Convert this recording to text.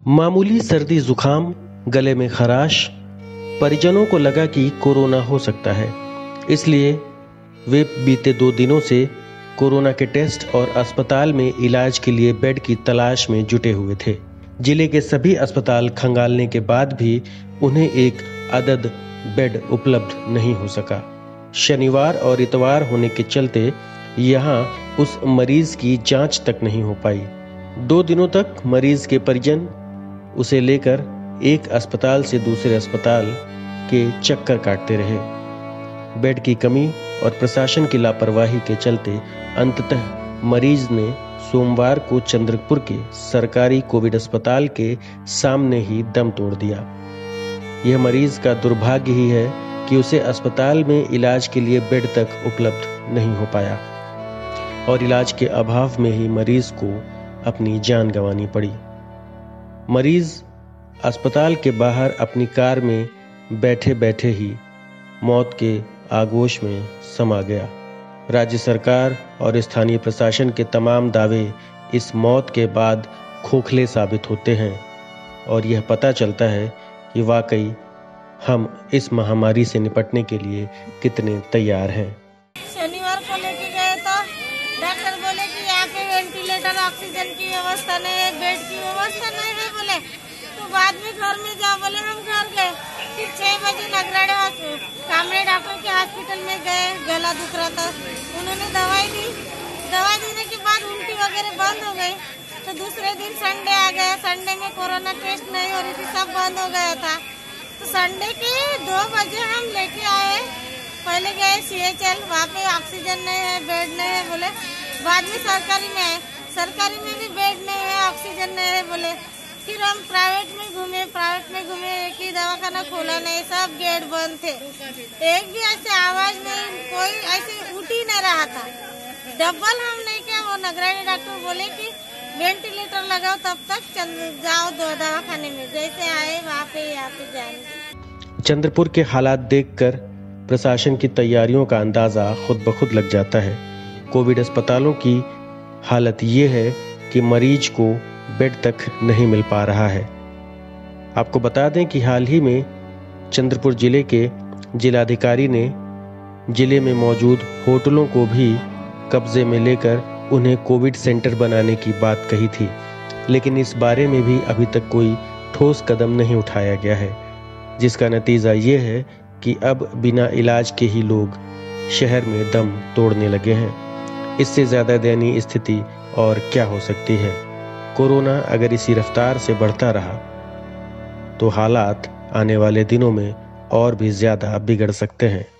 मामूली सर्दी जुकाम, गले में खराश। परिजनों को लगा कि कोरोना हो सकता है, इसलिए वे बीते 2 दिनों से कोरोना के टेस्ट और अस्पताल में इलाज के लिए बेड की तलाश में जुटे हुए थे। जिले के सभी अस्पताल खंगालने के बाद भी उन्हें एक अदद बेड उपलब्ध नहीं हो सका। शनिवार और इतवार होने के चलते यहाँ उस मरीज की जांच तक नहीं हो पाई। 2 दिनों तक मरीज के परिजन उसे लेकर एक अस्पताल से दूसरे अस्पताल के चक्कर काटते रहे। बेड की कमी और प्रशासन की लापरवाही के चलते अंततः मरीज ने सोमवार को चंद्रपुर के सरकारी कोविड अस्पताल के सामने ही दम तोड़ दिया। यह मरीज का दुर्भाग्य ही है कि उसे अस्पताल में इलाज के लिए बेड तक उपलब्ध नहीं हो पाया और इलाज के अभाव में ही मरीज को अपनी जान गंवानी पड़ी। मरीज अस्पताल के बाहर अपनी कार में बैठे बैठे ही मौत के आगोश में समा गया। राज्य सरकार और स्थानीय प्रशासन के तमाम दावे इस मौत के बाद खोखले साबित होते हैं और यह पता चलता है कि वाकई हम इस महामारी से निपटने के लिए कितने तैयार हैं। शनिवार को लेके गए तो डॉक्टर बोले कि यहाँ पे वेंटिलेटर, ऑक्सीजन की व्यवस्था नहीं है, बेड की व्यवस्था नहीं है बोले। तो बाद में घर में जाओ बोले, हम घर गए। फिर 6 बजे नगराड़े कामरे डॉक्टर के हॉस्पिटल में गए, गला दुख रहा था, उन्होंने दवाई दी। दवाई देने के बाद उल्टी वगैरह बंद हो गई। तो दूसरे दिन संडे आ गया। संडे में कोरोना टेस्ट नहीं हो रही थी, सब बंद हो गया था। तो संडे के 2 बजे हम लेके आए। पहले गए CHL, वहाँ पे ऑक्सीजन नहीं है, बेड नहीं है बोले। बाद में सरकारी में आए, सरकारी में भी बेड नहीं है, ऑक्सीजन नहीं है बोले। फिर हम प्राइवेट में घूमे, एक ही दवाखाना खोला नहीं, सब गेट बंद थे। एक भी ऐसे आवाज नहीं, कोई ऐसे उठ ही नहीं रहा था। डबल हम नहीं किया, वो नगरानी डॉक्टर बोले कि वेंटिलेटर लगाओ, तब तक जाओ दवाखाने में। जैसे आए वहाँ पे यहाँ पे जाएंगे। चंद्रपुर के हालात देखकर प्रशासन की तैयारियों का अंदाजा खुद ब खुद लग जाता है। कोविड अस्पतालों की हालत ये है कि मरीज को बेड तक नहीं मिल पा रहा है। आपको बता दें कि हाल ही में चंद्रपुर जिले के जिलाधिकारी ने जिले में मौजूद होटलों को भी कब्जे में लेकर उन्हें कोविड सेंटर बनाने की बात कही थी, लेकिन इस बारे में भी अभी तक कोई ठोस कदम नहीं उठाया गया है, जिसका नतीजा ये है कि अब बिना इलाज के ही लोग शहर में दम तोड़ने लगे हैं। इससे ज्यादा दयनीय स्थिति और क्या हो सकती है। कोरोना अगर इसी रफ्तार से बढ़ता रहा तो हालात आने वाले दिनों में और भी ज्यादा बिगड़ सकते हैं।